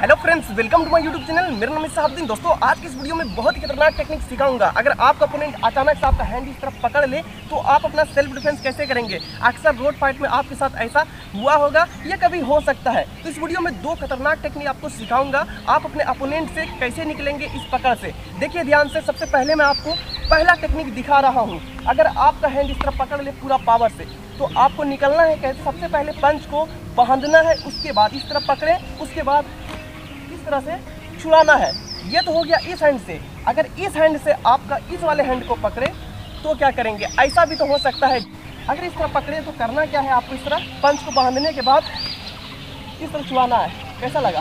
Hello friends, welcome to my YouTube channel. मेरा नाम है साहबुद्दीन। दोस्तों, आज की इस वीडियो में बहुत ही खतरनाक टेक्निक सिखाऊंगा। अगर आपका ओपोनेंट अचानक से आपका हैंड इस तरफ पकड़ ले तो आप अपना सेल्फ डिफेंस कैसे करेंगे। अक्सर रोड फाइट में आपके साथ ऐसा हुआ होगा या कभी हो सकता है। तो इस वीडियो में दो खतरनाक टेक्निक आपको सिखाऊंगा, आप अपने ओपोनेंट से कैसे निकलेंगे इस पकड़ से। देखिए ध्यान से, सबसे पहले मैं आपको पहला टेक्निक दिखा रहा हूँ। अगर आपका हैंड इस तरफ पकड़ ले पूरा पावर से तो आपको निकलना है कैसे। सबसे पहले पंच को बांधना है, उसके बाद इस तरफ पकड़े, उसके बाद इस तरह से छुड़ाना है। ये तो हो गया इस हैंड से। अगर इस हैंड से आपका इस वाले हैंड को पकड़े तो क्या करेंगे, ऐसा भी तो हो सकता है। अगर इस तरह पकड़े तो करना क्या है, आपको इस तरह पंच को बांधने के बाद इस तरह छुड़ाना है। कैसा लगा?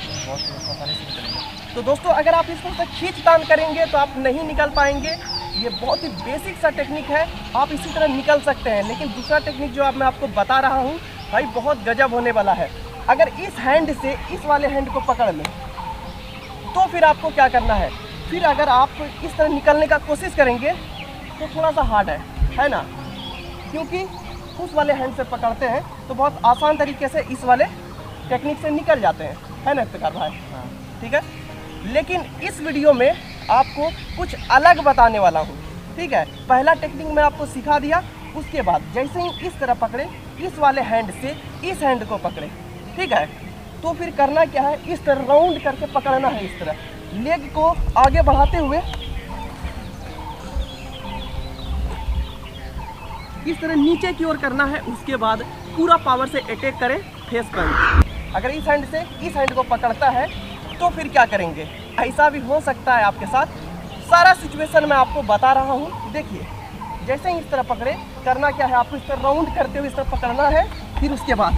तो दोस्तों, अगर आप इस तरह से खींच तान करेंगे तो आप नहीं निकल पाएंगे। ये बहुत ही बेसिक सा टेक्निक है, आप इसी तरह निकल सकते हैं। लेकिन दूसरा टेक्निक जो मैं आपको बता रहा हूँ भाई, बहुत गजब होने वाला है। अगर इस हैंड से इस वाले हैंड को पकड़ लें तो फिर आपको क्या करना है। फिर अगर आप इस तरह निकलने का कोशिश करेंगे तो थोड़ा सा हार्ड है ना, क्योंकि उस वाले हैंड से पकड़ते हैं तो बहुत आसान तरीके से इस वाले टेक्निक से निकल जाते हैं, है ना इफ्तिकार भाई? हाँ, ठीक है। लेकिन इस वीडियो में आपको कुछ अलग बताने वाला हूँ, ठीक है। पहला टेक्निक मैं आपको सिखा दिया, उसके बाद जैसे ही इस तरह पकड़े, इस वाले हैंड से इस हैंड को पकड़े, ठीक है। तो फिर करना क्या है, इस तरह राउंड करके पकड़ना है। इस तरह लेग को आगे बढ़ाते हुए इस तरह नीचे की ओर करना है। उसके बाद पूरा पावर से अटैक करें, फेस पंच। अगर इस हैंड से इस हैंड को पकड़ता है तो फिर क्या करेंगे, ऐसा भी हो सकता है आपके साथ। सारा सिचुएशन मैं आपको बता रहा हूँ। देखिए, जैसे ही इस तरह पकड़े, करना क्या है, आपको इस तरह राउंड करते हुए इस तरह पकड़ना है। फिर उसके बाद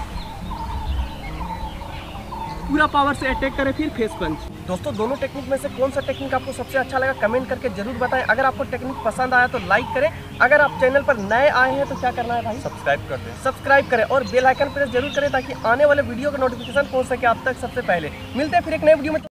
पूरा पावर से अटैक करें, फिर फेस पंच। दोस्तों, दोनों टेक्निक में से कौन सा टेक्निक आपको सबसे अच्छा लगा कमेंट करके जरूर बताएं। अगर आपको टेक्निक पसंद आया तो लाइक करें। अगर आप चैनल पर नए आए हैं तो क्या करना है भाई, सब्सक्राइब कर दें। सब्सक्राइब करें और बेल आइकन प्रेस जरूर करें ताकि आने वाले वीडियो का नोटिफिकेशन पहुंच सके आप तक सबसे पहले। मिलते हैं फिर एक नए वीडियो में।